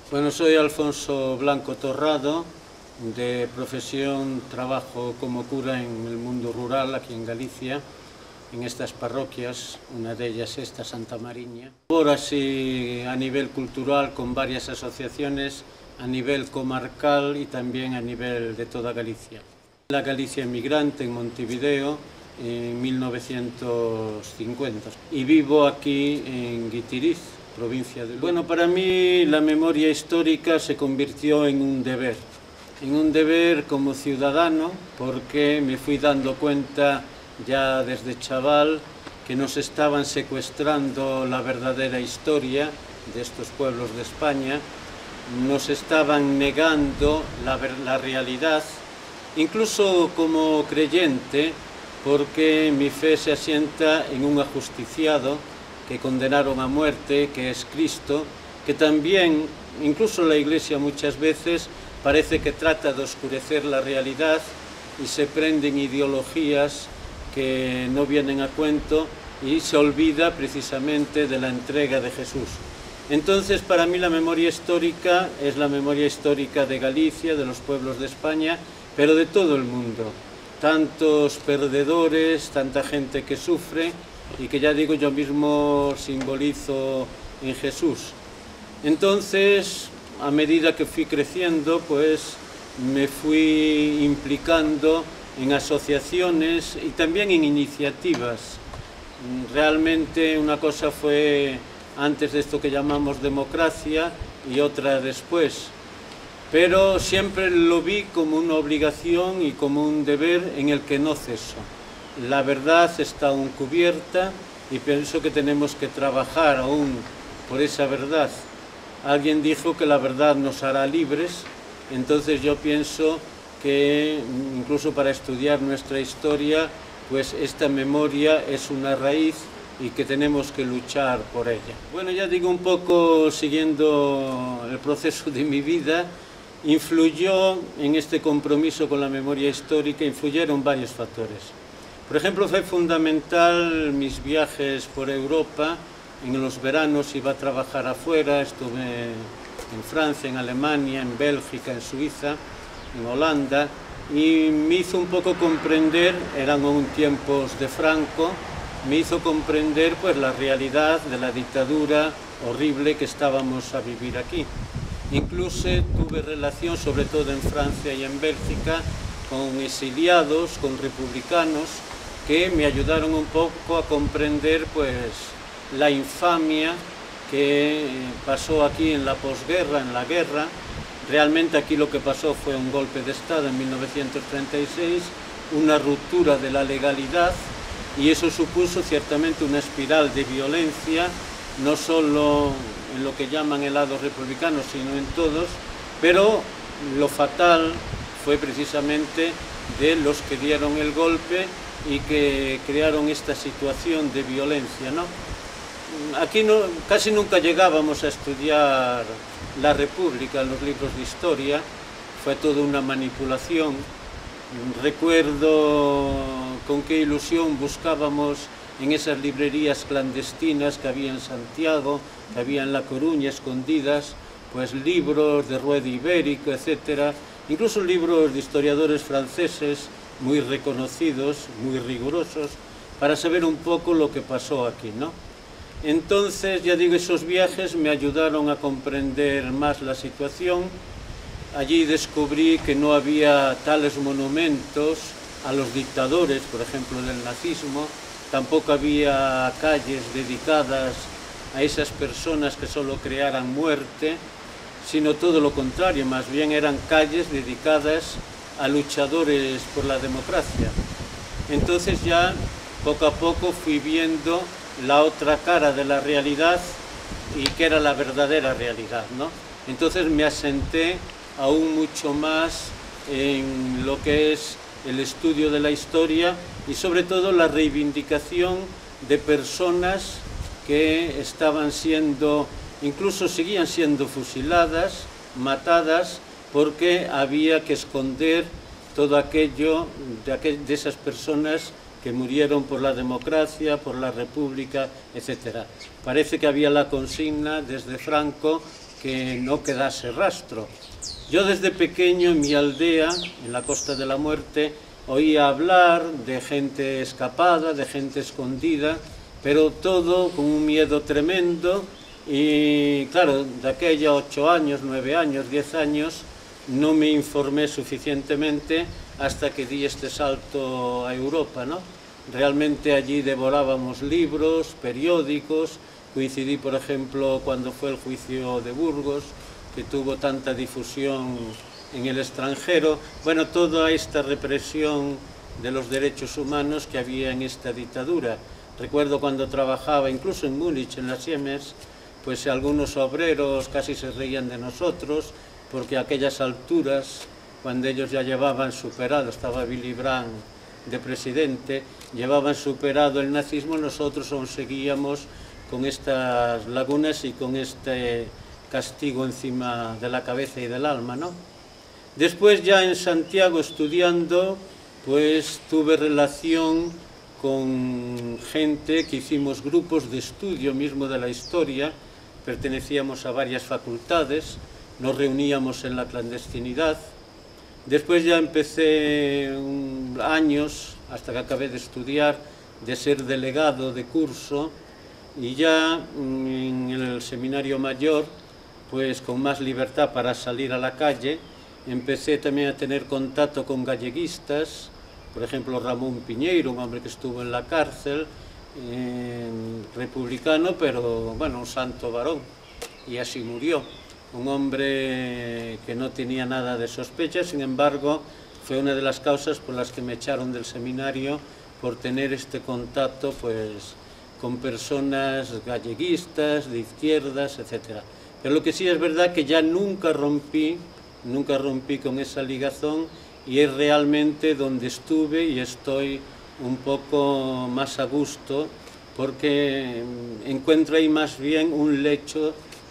Bueno, soy Alfonso Blanco Torrado, de profesión trabajo como cura en el mundo rural aquí en Galicia, en estas parroquias, una de ellas esta, Santa Mariña. Ahora sí a nivel cultural con varias asociaciones a nivel comarcal y también a nivel de toda Galicia. La Galicia emigrante en Montevideo en 1950 y vivo aquí en Guitiriz, provincia de Lugo. Bueno, para mí la memoria histórica se convirtió en un deber como ciudadano, porque me fui dando cuenta ya desde chaval que nos estaban secuestrando la verdadera historia de estos pueblos de España, nos estaban negando la realidad, incluso como creyente, porque mi fe se asienta en un ajusticiado que condenaron a muerte, que es Cristo, que también, incluso la Iglesia muchas veces, parece que trata de oscurecer la realidad y se prenden ideologías que no vienen a cuento y se olvida precisamente de la entrega de Jesús. Entonces, para mí la memoria histórica es la memoria histórica de Galicia, de los pueblos de España, pero de todo el mundo. Tantos perdedores, tanta gente que sufre y que ya digo yo mismo simbolizo en Jesús. Entonces, a medida que fui creciendo, pues me fui implicando en asociaciones y también en iniciativas. Realmente una cosa fue antes de esto que llamamos democracia y otra después, pero siempre lo vi como una obligación y como un deber en el que no ceso. La verdad está aún cubierta y pienso que tenemos que trabajar aún por esa verdad. Alguien dijo que la verdad nos hará libres, entonces yo pienso que incluso para estudiar nuestra historia, pues esta memoria es una raíz y que tenemos que luchar por ella. Bueno, ya digo, un poco siguiendo el proceso de mi vida, influyó en este compromiso con la memoria histórica, influyeron varios factores. Por ejemplo, fue fundamental mis viajes por Europa. En los veranos iba a trabajar afuera, estuve en Francia, en Alemania, en Bélgica, en Suiza, en Holanda, y me hizo un poco comprender, eran aún tiempos de Franco, me hizo comprender pues la realidad de la dictadura horrible que estábamos a vivir aquí. Incluso tuve relación, sobre todo en Francia y en Bélgica, con exiliados, con republicanos, que me ayudaron un poco a comprender pues la infamia que pasó aquí en la posguerra, en la guerra. Realmente aquí lo que pasó fue un golpe de Estado en 1936, una ruptura de la legalidad, y eso supuso ciertamente una espiral de violencia, no solo en lo que llaman el lado republicano, sino en todos, pero lo fatal fue precisamente de los que dieron el golpe y que crearon esta situación de violencia, ¿no? Aquí casi nunca llegábamos a estudiar la República en los libros de historia, fue toda una manipulación. Recuerdo con qué ilusión buscábamos en esas librerías clandestinas que había en Santiago, que había en La Coruña, escondidas, pues libros de Rueda Ibérico, etc. Incluso libros de historiadores franceses muy reconocidos, muy rigurosos, para saber un poco lo que pasó aquí, ¿no? Entonces, ya digo, esos viajes me ayudaron a comprender más la situación. Allí descubrí que no había tales monumentos a los dictadores, por ejemplo, del nazismo, tampoco había calles dedicadas a esas personas que solo crearan muerte, sino todo lo contrario, más bien eran calles dedicadas a luchadores por la democracia. Entonces ya poco a poco fui viendo la otra cara de la realidad y que era la verdadera realidad, ¿no? Entonces me asenté aún mucho más en lo que es el estudio de la historia y sobre todo la reivindicación de personas que estaban siendo, incluso seguían siendo fusiladas, matadas, porque había que esconder todo aquello de esas personas que murieron por la democracia, por la república, etc. Parece que había la consigna desde Franco que no quedase rastro. Yo desde pequeño en mi aldea, en la Costa de la Muerte, oía hablar de gente escapada, de gente escondida, pero todo con un miedo tremendo. Y claro, de aquella 8 años, 9 años, 10 años, no me informé suficientemente hasta que di este salto a Europa, ¿no? Realmente allí devorábamos libros, periódicos, coincidí, por ejemplo, cuando fue el juicio de Burgos, que tuvo tanta difusión en el extranjero. Bueno, toda esta represión de los derechos humanos que había en esta dictadura. Recuerdo cuando trabajaba, incluso en Múnich, en la Siemens, pues algunos obreros casi se reían de nosotros, porque a aquellas alturas, cuando ellos ya llevaban superado, estaba Willy Brandt de presidente, llevaban superado el nazismo, nosotros aún seguíamos con estas lagunas y con este castigo encima de la cabeza y del alma, ¿no? Después ya en Santiago estudiando, pues tuve relación con gente que hicimos grupos de estudio mismo de la historia, pertenecíamos a varias facultades, nos reuníamos en la clandestinidad. Después ya empecé años, hasta que acabé de estudiar, de ser delegado de curso, y ya en el seminario mayor, pues con más libertad para salir a la calle, empecé también a tener contacto con galleguistas, por ejemplo Ramón Piñeiro, un hombre que estuvo en la cárcel, republicano, pero bueno, un santo varón, y así murió. Un hombre que no tenía nada de sospecha, sin embargo, fue una de las causas por las que me echaron del seminario, por tener este contacto pues con personas galleguistas, de izquierdas, etc. Pero lo que sí es verdad que ya nunca rompí con esa ligazón, y es realmente donde estuve y estoy un poco más a gusto, porque encuentro ahí más bien un lecho,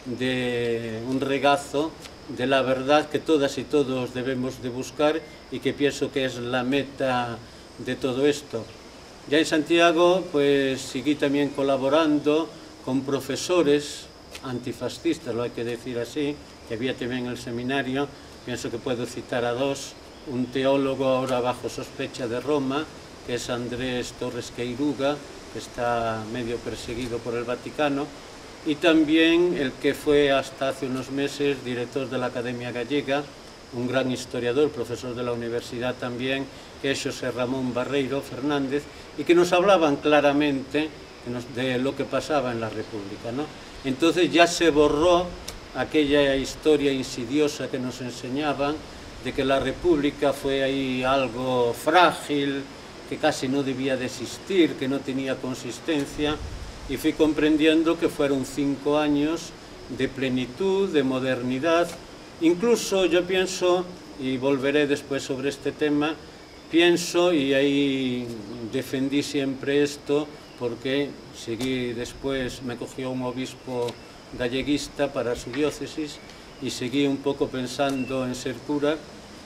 un regazo de la verdad que todas y todos debemos de buscar, y que pienso que es la meta de todo esto. Ya en Santiago pues seguí también colaborando con profesores antifascistas, lo hay que decir así, que había también en el seminario. Pienso que puedo citar a dos: un teólogo ahora bajo sospecha de Roma, que es Andrés Torres Queiruga, que está medio perseguido por el Vaticano, y también el que fue hasta hace unos meses director de la Academia Gallega, un gran historiador, profesor de la universidad también, que es José Ramón Barreiro Fernández, y que nos hablaban claramente de lo que pasaba en la República, ¿no? Entonces ya se borró aquella historia insidiosa que nos enseñaban, de que la República fue ahí algo frágil, que casi no debía de existir, que no tenía consistencia, y fui comprendiendo que fueron 5 años de plenitud, de modernidad. Incluso yo pienso, y volveré después sobre este tema, pienso, y ahí defendí siempre esto, porque seguí después, me cogió un obispo galleguista para su diócesis, y seguí un poco pensando en ser cura,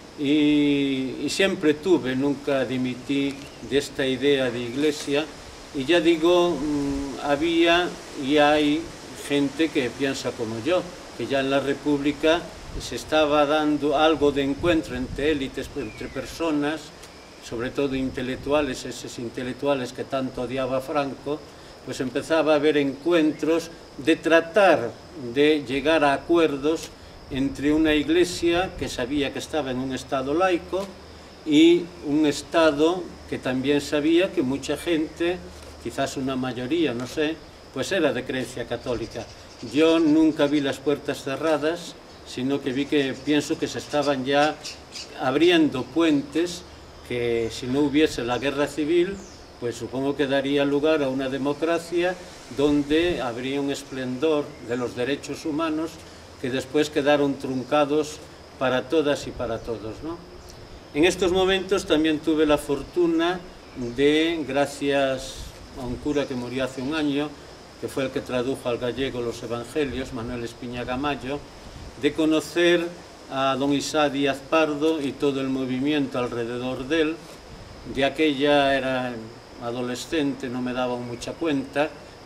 y siempre tuve, nunca dimití de esta idea de iglesia. Y ya digo, había y hay gente que piensa como yo, que ya en la República se estaba dando algo de encuentro entre élites, entre personas, sobre todo intelectuales, esos intelectuales que tanto odiaba Franco, pues empezaba a haber encuentros de tratar de llegar a acuerdos entre una iglesia que sabía que estaba en un estado laico y un estado que también sabía que mucha gente, quizás una mayoría, no sé, pues era de creencia católica. Yo nunca vi las puertas cerradas, sino que pienso que se estaban ya abriendo puentes, que si no hubiese la guerra civil, pues supongo que daría lugar a una democracia donde habría un esplendor de los derechos humanos que después quedaron truncados para todas y para todos, ¿no? En estos momentos también tuve la fortuna de, gracias a un cura que murió hace un año, que fue el que tradujo al gallego los Evangelios, Manuel Espiñaga Mayo, de conocer a don Isá Díaz Pardo y todo el movimiento alrededor de él. De aquella era adolescente, no me daba mucha cuenta,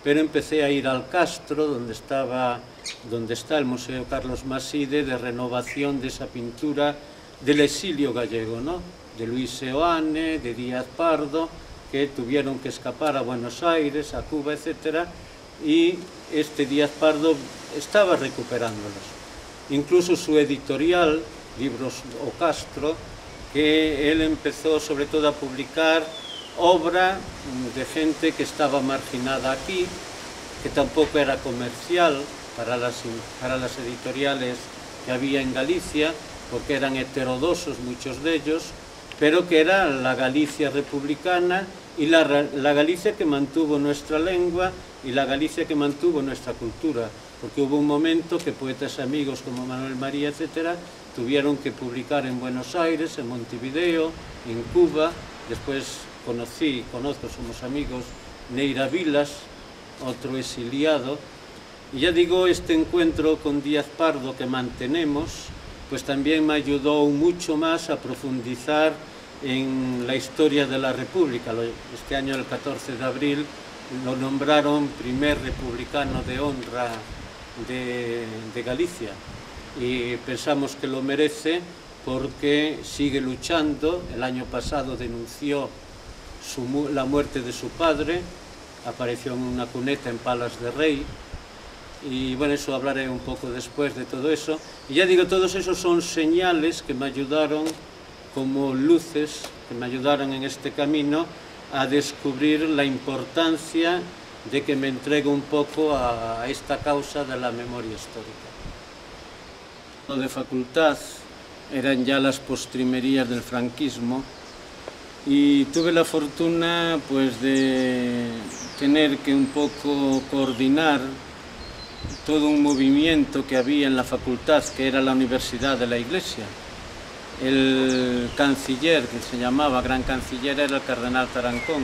pero empecé a ir al Castro, donde está el Museo Carlos Maside, de renovación de esa pintura del exilio gallego, ¿no? De Luis Seoane, de Díaz Pardo, que tuvieron que escapar a Buenos Aires, a Cuba, etc. Y este Díaz Pardo estaba recuperándolos. Incluso su editorial, Libros O Castro, que él empezó sobre todo a publicar obra de gente que estaba marginada aquí, que tampoco era comercial para las editoriales que había en Galicia, porque eran heterodoxos muchos de ellos, pero que era la Galicia republicana y la Galicia que mantuvo nuestra lengua y la Galicia que mantuvo nuestra cultura, porque hubo un momento que poetas amigos como Manuel María, etc., tuvieron que publicar en Buenos Aires, en Montevideo, en Cuba. Después conozco, somos amigos, Neira Vilas, otro exiliado. Y ya digo, este encuentro con Díaz Pardo que mantenemos, pues también me ayudó mucho más a profundizar en la historia de la República. Este año, el 14 de abril, lo nombraron primer republicano de honra de Galicia. Y pensamos que lo merece porque sigue luchando. El año pasado denunció la muerte de su padre, apareció en una cuneta en Palas de Rey, y bueno, eso hablaré un poco después de todo eso. Y ya digo, todos esos son señales que me ayudaron, como luces, que me ayudaron en este camino a descubrir la importancia de que me entregue un poco a esta causa de la memoria histórica. Lo de facultad eran ya las postrimerías del franquismo, y tuve la fortuna pues de tener que un poco coordinar todo un movimiento que había en la facultad, que era la Universidad de la Iglesia. El canciller, que se llamaba gran canciller, era el cardenal Tarancón.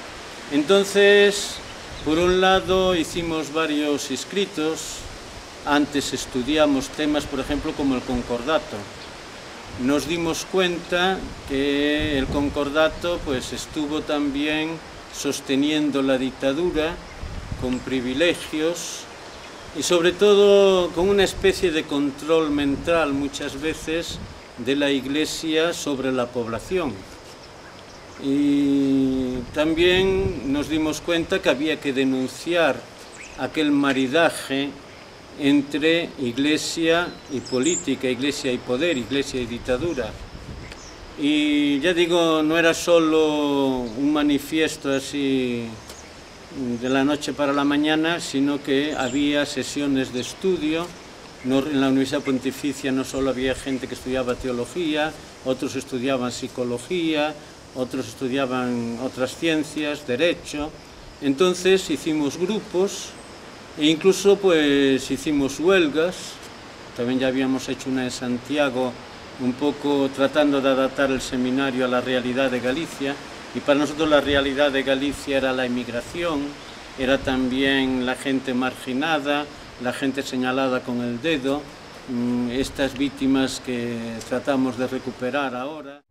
Entonces, por un lado, hicimos varios escritos. Antes estudiamos temas, por ejemplo, como el concordato. Nos dimos cuenta que el concordato pues, estuvo también sosteniendo la dictadura con privilegios y sobre todo con una especie de control mental muchas veces de la Iglesia sobre la población. Y también nos dimos cuenta que había que denunciar aquel maridaje entre Iglesia y política, Iglesia y poder, Iglesia y dictadura. Y ya digo, no era solo un manifiesto así de la noche para la mañana, sino que había sesiones de estudio. En la Universidad Pontificia no solo había gente que estudiaba teología, otros estudiaban psicología, otros estudiaban otras ciencias, derecho. Entonces hicimos grupos e incluso pues hicimos huelgas. También ya habíamos hecho una en Santiago, un poco tratando de adaptar el seminario a la realidad de Galicia, y para nosotros la realidad de Galicia era la emigración, era también la gente marginada, la gente señalada con el dedo, estas víctimas que tratamos de recuperar ahora.